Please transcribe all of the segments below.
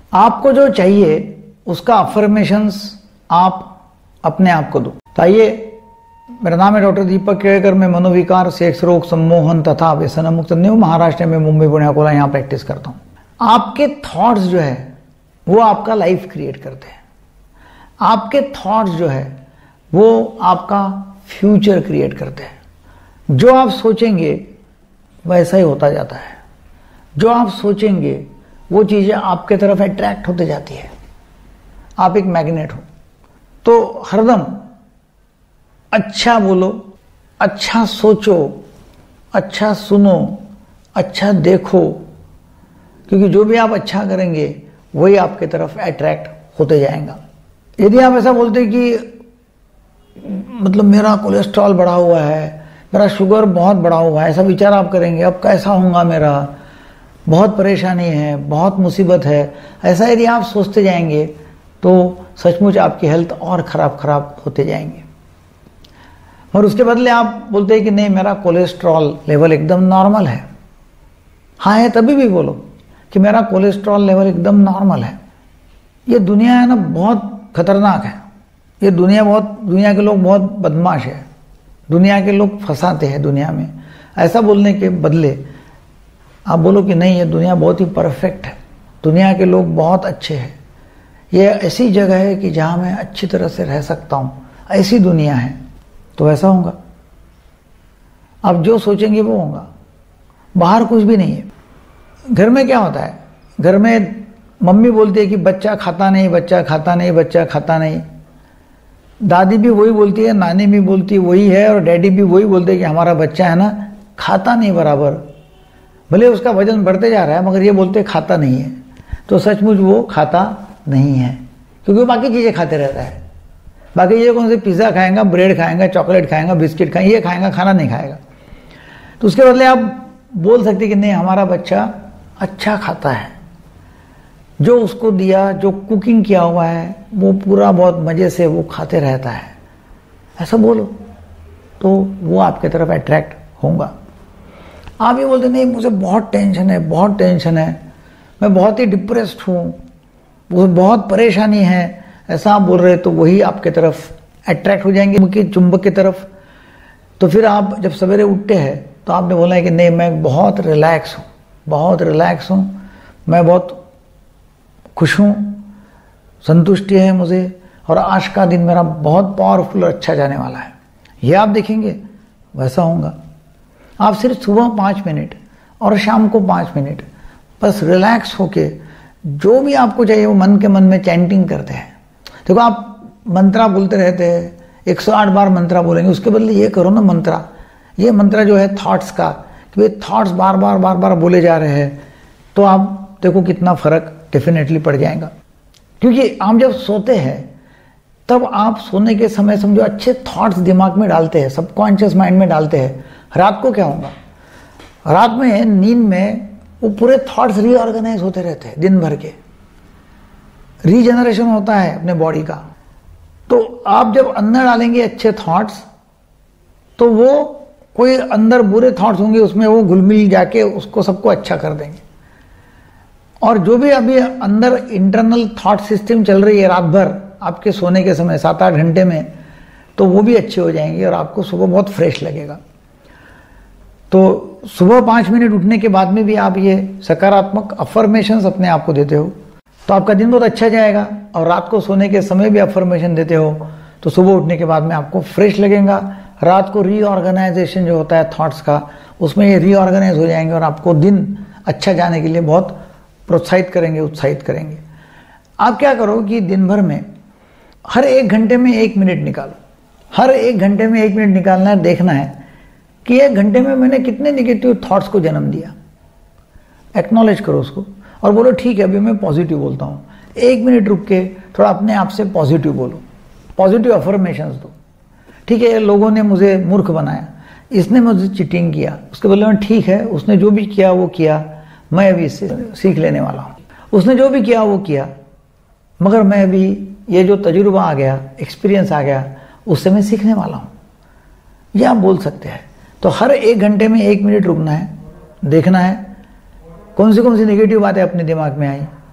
आपको जो चाहिए उसका अफर्मेशंस आप अपने आप को दो। तो आइए, मेरा नाम है डॉक्टर दीपक केळकर। मैं मनोविकार, सेक्स रोग, सम्मोहन तथा व्यसन मुक्त न्यू महाराष्ट्र में मुंबई, पुणे, अकोला यहाँ प्रैक्टिस करता हूँ। आपके थॉट्स जो है वो आपका लाइफ क्रिएट करते हैं। आपके थॉट्स जो है वो आपका फ्यूचर क्रिएट करते हैं। जो आप सोचेंगे वैसा ही होता जाता है। जो आप सोचेंगे वो चीजें आपके तरफ अट्रैक्ट होते जाती है। आप एक मैग्नेट हो, तो हरदम अच्छा बोलो, अच्छा सोचो, अच्छा सुनो, अच्छा देखो, क्योंकि जो भी आप अच्छा करेंगे वही आपके तरफ अट्रैक्ट होते जाएगा। यदि आप ऐसा बोलते कि मतलब मेरा कोलेस्ट्रॉल बढ़ा हुआ है, मेरा शुगर बहुत बढ़ा हुआ है, ऐसा विचार आप करेंगे, अब कैसा होगा मेरा, बहुत परेशानी है, बहुत मुसीबत है, ऐसा यदि आप सोचते जाएंगे तो सचमुच आपकी हेल्थ और खराब होते जाएंगे। और उसके बदले आप बोलते हैं कि नहीं, मेरा कोलेस्ट्रॉल लेवल एकदम नॉर्मल है। हाँ है, तभी भी बोलो कि मेरा कोलेस्ट्रॉल लेवल एकदम नॉर्मल है। ये दुनिया है ना, बहुत खतरनाक है। ये दुनिया के लोग बहुत बदमाश है। दुनिया के लोग फंसाते हैं दुनिया में। ऐसा बोलने के बदले आप बोलो कि नहीं, ये दुनिया बहुत ही परफेक्ट है, दुनिया के लोग बहुत अच्छे हैं, ये ऐसी जगह है कि जहाँ मैं अच्छी तरह से रह सकता हूँ, ऐसी दुनिया है। तो ऐसा होगा। आप जो सोचेंगे वो होगा। बाहर कुछ भी नहीं है। घर में क्या होता है, घर में मम्मी बोलती है कि बच्चा खाता नहीं, बच्चा खाता नहीं, बच्चा खाता नहीं। दादी भी वही बोलती है, नानी भी बोलती है वही है, और डैडी भी वही बोलते हैं कि हमारा बच्चा है ना खाता नहीं बराबर। भले उसका वजन बढ़ते जा रहा है मगर ये बोलते खाता नहीं है। तो सचमुच वो खाता नहीं है, क्योंकि वो बाकी चीज़ें खाते रहता है। बाकी ये कौन से पिज़्ज़ा खाएगा, ब्रेड खाएगा, चॉकलेट खाएगा, बिस्किट खाएगा, ये खाएगा, खाना नहीं खाएगा। तो उसके बदले आप बोल सकते कि नहीं, हमारा बच्चा अच्छा खाता है, जो उसको दिया, जो कुकिंग किया हुआ है वो पूरा बहुत मज़े से वो खाते रहता है। ऐसा बोलो तो वो आपके तरफ अट्रैक्ट होगा। आप ये बोलते नहीं, मुझे बहुत टेंशन है, बहुत टेंशन है, मैं बहुत ही डिप्रेस्ड हूँ, वो बहुत परेशानी है, ऐसा आप बोल रहे तो वही आपके तरफ अट्रैक्ट हो जाएंगे, उनकी चुंबक की तरफ। तो फिर आप जब सवेरे उठते हैं तो आपने बोला है कि नहीं, मैं बहुत रिलैक्स हूँ, बहुत रिलैक्स हूँ, मैं बहुत खुश हूँ, संतुष्टि है मुझे, और आज का दिन मेरा बहुत पावरफुल और अच्छा जाने वाला है। ये आप देखेंगे वैसा होगा। आप सिर्फ सुबह 5 मिनट और शाम को 5 मिनट बस रिलैक्स होके जो भी आपको चाहिए वो मन के मन में चैंटिंग करते हैं। देखो, आप मंत्रा बोलते रहते हैं, 108 बार मंत्रा बोलेंगे, उसके बदले ये करो ना मंत्रा। ये मंत्रा जो है थॉट्स का, कि भाई थॉट्स बार बार बोले जा रहे हैं, तो आप देखो कितना फर्क डेफिनेटली पड़ जाएगा। क्योंकि आप जब सोते हैं तब आप सोने के समय समझो अच्छे थॉट्स दिमाग में डालते हैं, सबकॉन्शियस माइंड में डालते हैं। रात को क्या होगा, रात में नींद में वो पूरे थॉट्स रीऑर्गेनाइज होते रहते हैं, दिन भर के रीजनरेशन होता है अपने बॉडी का। तो आप जब अंदर डालेंगे अच्छे थॉट्स, तो वो कोई अंदर बुरे थॉट्स होंगे उसमें वो घुल मिल जाके उसको सबको अच्छा कर देंगे। और जो भी अभी अंदर इंटरनल थॉट सिस्टम चल रही है रात भर आपके सोने के समय 7-8 घंटे में, तो वो भी अच्छे हो जाएंगे और आपको सुबह बहुत फ्रेश लगेगा। तो सुबह 5 मिनट उठने के बाद में भी आप ये सकारात्मक अफर्मेशंस अपने आप को देते हो तो आपका दिन बहुत अच्छा जाएगा। और रात को सोने के समय भी अफर्मेशन देते हो तो सुबह उठने के बाद में आपको फ्रेश लगेगा। रात को रीऑर्गेनाइजेशन जो होता है थॉट्स का, उसमें ये रीऑर्गेनाइज हो जाएंगे और आपको दिन अच्छा जाने के लिए बहुत प्रोत्साहित करेंगे, उत्साहित करेंगे। आप क्या करो कि दिन भर में हर 1 घंटे में 1 मिनट निकालो। हर 1 घंटे में 1 मिनट निकालना है, देखना है कि 1 घंटे में मैंने कितने निगेटिव थॉट्स को जन्म दिया। एक्नॉलेज करो उसको और बोलो ठीक है, अभी मैं पॉजिटिव बोलता हूँ। 1 मिनट रुक के थोड़ा अपने आप से पॉजिटिव बोलो, पॉजिटिव अफर्मेशंस दो। ठीक है, लोगों ने मुझे मूर्ख बनाया, इसने मुझे चीटिंग किया, उसके बदले में ठीक है, उसने जो भी किया वो किया, मैं अभी इससे सीख लेने वाला हूँ। उसने जो भी किया वो किया, मगर मैं अभी ये जो तजुर्बा आ गया, एक्सपीरियंस आ गया, उससे मैं सीखने वाला हूँ। ये आप बोल सकते हैं। तो हर 1 घंटे में 1 मिनट रुकना है, देखना है कौन सी नेगेटिव बातें अपने दिमाग में आई,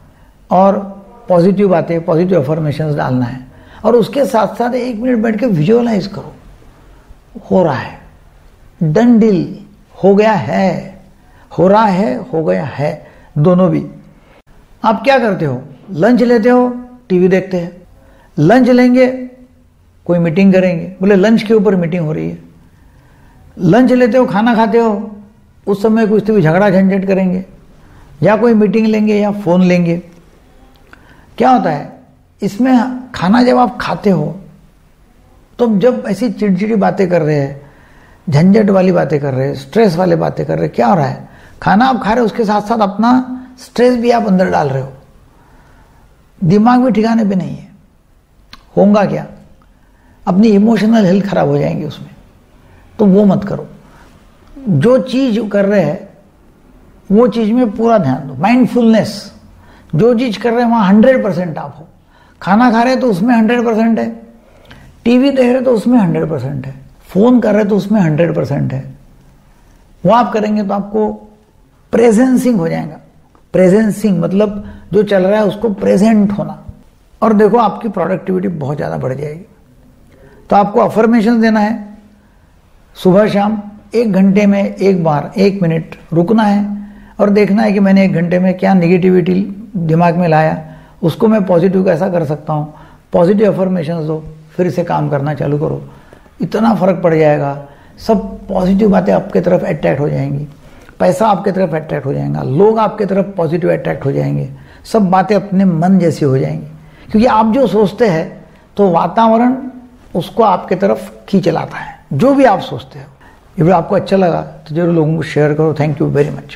और पॉजिटिव बातें, पॉजिटिव अफर्मेशंस डालना है। और उसके साथ साथ 1 मिनट बैठ के विजुअलाइज करो, हो रहा है, डन डील, हो गया है, हो रहा है, हो गया है, दोनों भी। आप क्या करते हो? लंच लेते हो, टीवी देखते हैं। लंच लेंगे, कोई मीटिंग करेंगे, बोले लंच के ऊपर मीटिंग हो रही है। लंच लेते हो, खाना खाते हो, उस समय कुछ तो भी झगड़ा झंझट करेंगे, या कोई मीटिंग लेंगे या फोन लेंगे। क्या होता है इसमें, खाना जब आप खाते हो तो जब ऐसी चिड़चिड़ी बातें कर रहे हैं, झंझट वाली बातें कर रहे हैं, स्ट्रेस वाली बातें कर रहे हैं, क्या हो रहा है? खाना आप खा रहे हो, उसके साथ साथ अपना स्ट्रेस भी आप अंदर डाल रहे हो, दिमाग भी ठिकाने पे नहीं है। होगा क्या? अपनी इमोशनल हेल्थ खराब हो जाएंगी उसमें, तो वो मत करो। जो चीज कर रहे हैं वो चीज में पूरा ध्यान दो, माइंडफुलनेस। जो चीज कर रहे हैं वहां 100% आप हो। खाना खा रहे हैं तो उसमें 100% है, टीवी देख रहे तो उसमें 100% है, फोन कर रहे तो उसमें 100% है। वो आप करेंगे तो आपको प्रेजेंसिंग हो जाएगा। प्रेजेंसिंग मतलब जो चल रहा है उसको प्रेजेंट होना, और देखो आपकी प्रोडक्टिविटी बहुत ज्यादा बढ़ जाएगी। तो आपको अफर्मेशन देना है, सुबह शाम 1 घंटे में एक बार 1 मिनट रुकना है और देखना है कि मैंने 1 घंटे में क्या निगेटिविटी दिमाग में लाया, उसको मैं पॉजिटिव कैसा कर सकता हूँ। पॉजिटिव अफर्मेशन दो, फिर से काम करना चालू करो, इतना फर्क पड़ जाएगा। सब पॉजिटिव बातें आपके तरफ अट्रैक्ट हो जाएंगी, पैसा आपके तरफ अट्रैक्ट हो जाएगा, लोग आपके तरफ पॉजिटिव अट्रैक्ट हो जाएंगे, सब बातें अपने मन जैसी हो जाएंगी। क्योंकि आप जो सोचते हैं तो वातावरण उसको आपके तरफ खींच लाता है, जो भी आप सोचते हो। ये आपको अच्छा लगा तो जरूर लोगों को शेयर करो। Thank you very much.